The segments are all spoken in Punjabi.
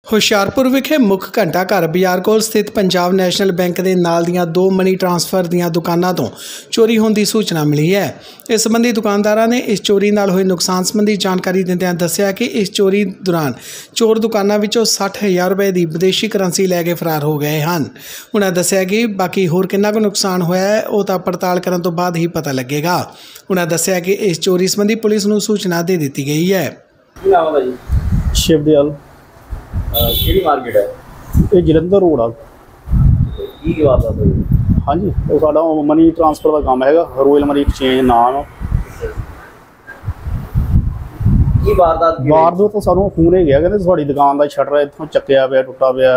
ਹੁਸ਼ਿਆਰਪੁਰ ਵਿਖੇ ਮੁੱਖ ਘੰਟਾ ਘਰ ਬਾਜ਼ਾਰ ਕੋਲ ਸਥਿਤ ਪੰਜਾਬ ਨੈਸ਼ਨਲ ਬੈਂਕ ਦੇ ਨਾਲ ਦੀਆਂ ਦੋ ਮਨੀ ਟ੍ਰਾਂਸਫਰ ਦੀਆਂ ਦੁਕਾਨਾਂ ਤੋਂ ਚੋਰੀ ਹੋਣ ਦੀ ਸੂਚਨਾ ਮਿਲੀ ਹੈ। ਇਸ ਸੰਬੰਧੀ ਦੁਕਾਨਦਾਰਾਂ ਨੇ ਇਸ ਚੋਰੀ ਨਾਲ ਹੋਏ ਨੁਕਸਾਨ ਸੰਬੰਧੀ ਜਾਣਕਾਰੀ ਦਿੰਦਿਆਂ ਦੱਸਿਆ ਕਿ ਇਸ ਚੋਰੀ ਦੌਰਾਨ ਚੋਰ ਦੁਕਾਨਾਂ ਵਿੱਚੋਂ 60,000 ਰੁਪਏ ਦੀ ਵਿਦੇਸ਼ੀ ਕਰੰਸੀ ਲੈ ਕੇ ਫਰਾਰ ਹੋ ਗਏ ਹਨ। ਉਹਨਾਂ ਦੱਸਿਆ ਕਿ ਬਾਕੀ ਹੋਰ ਕਿੰਨਾ ਕੁ ਨੁਕਸਾਨ ਹੋਇਆ ਹੈ ਉਹ ਤਾਂ ਪੜਤਾਲ ਕਰਨ ਤੋਂ ਬਾਅਦ ਹੀ ਪਤਾ ਲੱਗੇਗਾ। ਉਹਨਾਂ ਦੱਸਿਆ ਕਿ ਇਸ ਚੋਰੀ ਸੰਬੰਧੀ ਪੁਲਿਸ ਨੂੰ ਸੂਚਨਾ ਦੇ ਦਿੱਤੀ ਗਈ ਹੈ। ਕੀ ਨਾਮ ਹੈ ਜੀ? शिवदयाल ਕਿਹੜੀ ਮਾਰਕੀਟ ਹੈ? ये जलंधर रोड आ। ਕੀ ਵਾਰਦਾਤ ਹੋਈ? हाँ जी, वो साडा मनी ट्रांसफर का काम हैगा, रॉयल मनी एक्सचेंज नाम। ਕੀ ਵਾਰਦਾਤ ਕੀ बाहर तो सानू फोन ही गया कहते साड़ी दुकान का शटर इत्थों चक्या पिया टुटा पिया,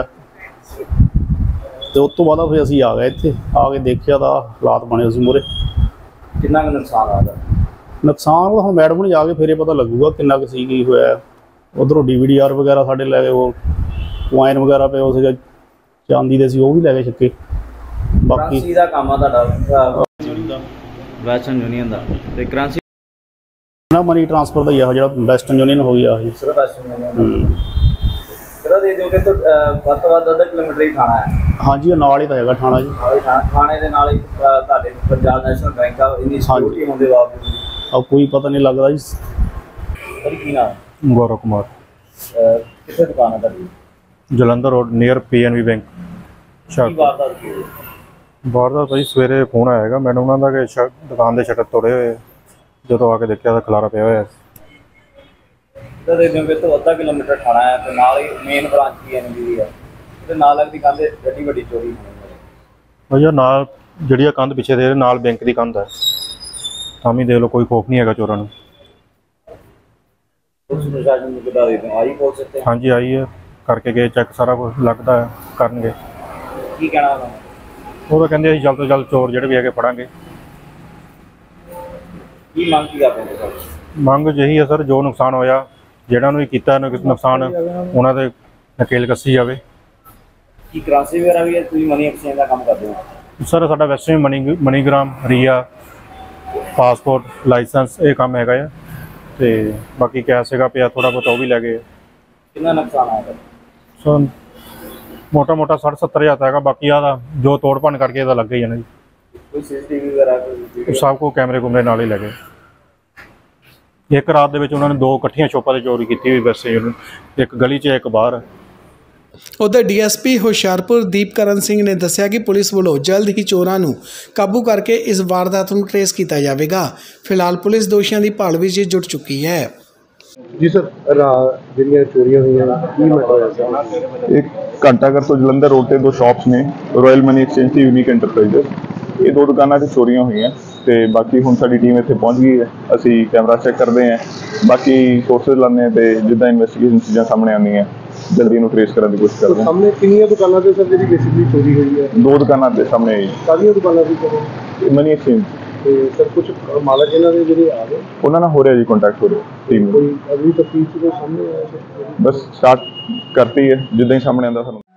तो उस तो बाद फिर असीं आ गए इत्थे आके देखिया तो हालात बने उस मूहरे। ਕਿੰਨਾ ਕੁ ਨੁਕਸਾਨ ਆ ਗਿਆ? नुकसान तो हम मैडम ने जाके फिर पता लगूगा किन्ना कुछ की होया। उधरों DVD-R वगैरह साढ़े लै गए, वो वाइन वगैरह पे उस चांदी दे सी वो भी लै गए छक्के। बाकी ਕਰੰਸੀ ਦਾ ਕੰਮ ਆ ਤੁਹਾਡਾ? ਵੈਸਟਰਨ ਯੂਨੀਅਨ ਦਾ ਤੇ ਕਰੰਸੀ ना मनी ट्रांसफर का ही है जो वैसटर्न यूनियन हो गया है। ਸਿਰਫ ਵੈਸਟਰਨ ਯੂਨੀਅਨ ਕਿਹੜਾ ਦੇ ਦਿਓ ਕਿ ਵੱਧ ਤੋਂ ਵੱਧ 1.5 ਕਿਲੋਮੀਟਰ ਹੀ ਥਾਣਾ ਹੈ। हाँ जी, नाल ही तो हैगा थाना जी। ਥਾਣੇ ਦੇ ਨਾਲ ਹੀ ਤੁਹਾਡੇ ਪੰਜਾਬ ਨੈਸ਼ਨਲ ਬੈਂਕ ਆ, ਇੰਨੀ ਸਿਕਿਉਰਿਟੀ ਹੋਣ ਦੇ ਬਾਵਜੂਦ अब कोई पता नहीं लगता जी। ਸਰ ਕੀ ਨਾਮ? गौरव कुमार, ਕਿੱਥੇ ਦੁਕਾਨ ਹੈ ਤੁਹਾਡੀ? Jalandhar road near PNB bank. ਕੀ ਵਾਰਦਾਤ ਕੀ ਹੋਈ? वारदात भाई सवेरे फोन आएगा मैंने उन्होंने कि दुकान के शटर तोड़े हुए, जो आके देखा तो खलारा पिया हुआ। ਦੇ ਦਿਓ ਕਿ ਤੋਂ 1.5 ਕਿਲੋਮੀਟਰ ਥਾਣਾ ਹੈ ਤੇ ਨਾਲ ਹੀ ਮੇਨ ਬ੍ਰਾਂਚ PNB ਦੀ ਹੈ ਤੇ ਨਾਲ ਲੱਗਦੀ ਕੰਧ ਵੱਡੀ ਵੱਡੀ ਚੋਰੀ ਹੋਈ ਹੈ। भैया नाल जी कंध पिछे दे नाल बैंक की कंध है, तामी देख लो कोई खौफ नहीं है चोरों। पुलिस प्रशासन ਨੂੰ ਕਿਦਾਂ ਦੇ ਦਿਓ ਆਈ ਪਹੁੰਚ सकते? हाँ जी आई है, करके गए चेक सारा कुछ लगता है करनगे। ਕੀ ਕਹਿਣਾ ਉਹਨਾਂ वो तो कहते जल्द तो जल्द चोर जोड़े भी है फड़ांगे। ਕੀ ਮੰਗ ਕੀ ਕਰਦੇ ਨੇ ਸਰ? मंग यही है सर, जो नुकसान होया ਜਿਹੜਾ ਨੂੰ ਕੀਤਾ ਨੁਕਸਾਨ ਉਹਨਾਂ ਦੇ ਨਕੇਲ ਕੱਸੀ ਜਾਵੇ। ਕੀ ਕਰੰਸੀ ਵਗੈਰਾ ਵੀ ਹੈ? ਤੁਸੀਂ ਮਨੀ ਐਕਸਚੇਂਜ ਦਾ ਕੰਮ ਕਰਦੇ ਹੋ? ਸਰ ਸਾਡਾ western MoneyGram Ria passport licence ਇਹ ਕੰਮ ਹੈਗਾ ਆ, ਤੇ ਬਾਕੀ ਕੈਸ਼ ਹੈਗਾ ਪਿਆ ਥੋੜਾ ਬਹੁਤ ਉਹ ਵੀ ਲੈ ਗਏ। ਕਿੰਨਾ ਨੁਕਸਾਨ ਆਇਆ? ਸੋ ਮੋਟਾ 60-70 ਹਜ਼ਾਰ ਹੈਗਾ, ਬਾਕੀ ਆ ਜੋ ਤੋੜ ਭੰਨ ਕਰਕੇ ਇਹਦਾ ਲੱਗ ਹੀ ਜਾਣਾ ਜੀ। ਕੋਈ CCTV ਵਗੈਰਾ ਕੋਈ ਸਭ ਕੋ ਕੈਮਰੇ ਕੁਮਰੇ ਨਾਲ ਹੀ ਲੈ ਗਏ। ਇੱਕ ਰਾਤ ਦੇ ਵਿੱਚ ਉਹਨਾਂ ਨੇ ਦੋ ਇਕੱਠੀਆਂ ਸ਼ੋਪਾਂ ਤੇ ਚੋਰੀ ਕੀਤੀ ਹੋਈ, ਵੈਸੇ ਇੱਕ ਗਲੀ 'ਚ ਇੱਕ ਬਾਹਰ। उधर DSP ਹੁਸ਼ਿਆਰਪੁਰ ਦੀਪਕਰਨ ਸਿੰਘ ਨੇ ਦੱਸਿਆ ਕਿ ਪੁਲਿਸ ਵੱਲੋਂ ਜਲਦ ਹੀ ਚੋਰਾਂ ਨੂੰ ਕਾਬੂ ਕਰਕੇ ਇਸ ਵਾਰਦਾਤ ਨੂੰ ਟ੍ਰੇਸ ਕੀਤਾ ਜਾਵੇਗਾ। ਫਿਲਹਾਲ ਪੁਲਿਸ ਦੋਸ਼ੀਆਂ ਦੀ ਭਾਲ ਵਿੱਚ ਜੁਟ ਚੁੱਕੀ ਹੈ। जी सर, ਜਿਹੜੀਆਂ ਚੋਰੀਆਂ ਹੋਈਆਂ ਕੀ ਮੈਟਰ ਹੋਇਆ ਸਰ? एक घंटाघर तो जलंधर रोड से दो शॉप्स ने रॉयल मनी एक्सचेंज ਤੇ यूनिक एंटरप्राइजेस, ये दो दुकानां 'ਚ चोरियां ਹੋਈਆਂ ਤੇ ਬਾਕੀ ਹੁਣ ਸਾਡੀ ਟੀਮ ਇੱਥੇ ਪਹੁੰਚ ਗਈ ਹੈ। ਅਸੀਂ ਕੈਮਰਾ ਚੈੱਕ ਕਰਦੇ ਹਾਂ, ਬਾਕੀ ਸੋਰਸਿਸ ਲਾਉਂਦੇ ਹਾਂ ਤੇ ਜਿੱਦਾਂ ਇਨਵੈਸਟੀਗੇਸ਼ਨ ਚੀਜ਼ਾਂ ਸਾਹਮਣੇ ਆਉਂਦੀਆਂ ਜਲਦੀ ਇਹਨੂੰ ਟ੍ਰੇਸ ਕਰਨ ਦੀ ਕੋਸ਼ਿਸ਼ ਕਰਦੇ ਹਾਂ। ਸਾਹਮਣੇ ਕਿੰਨੀਆਂ ਦੁਕਾਨਾਂ ਤੇ ਸਰ ਜਿਹੜੀ ਬੇਸਿਕਲੀ ਚੋਰੀ ਹੋਈ ਹੈ? ਦੋ ਦੁਕਾਨਾਂ ਦੇ ਸਾਹਮਣੇ ਆਈ ਸਾਰੀਆਂ ਦੁਕਾਨਾਂ ਦੀ ਚੋਰੀ? ਮਨੀ ਐਕਸਚੇਂਜ ਤੇ ਸਰ ਕੁਝ ਮਾਲਕ ਇਹਨਾਂ ਦੇ ਜਿਹੜੇ ਆ ਗਏ, ਉਹਨਾਂ ਨਾਲ ਹੋ ਰਿਹਾ ਜੀ ਕੰਟੈਕਟ ਹੋ ਰਿਹਾ ਟੀਮ ਨੂੰ। ਕੋਈ ਅਗਲੀ ਤਫਤੀਸ਼ ਦੇ ਸਾਹਮਣੇ ਆਇਆ ਸਰ? ਬਸ ਸਟਾਰਟ ਕਰਤੀ ਹੈ, ਜਿੱਦਾਂ ਹੀ ਸਾਹਮਣੇ ਆਉਂਦਾ ਸਾਨੂੰ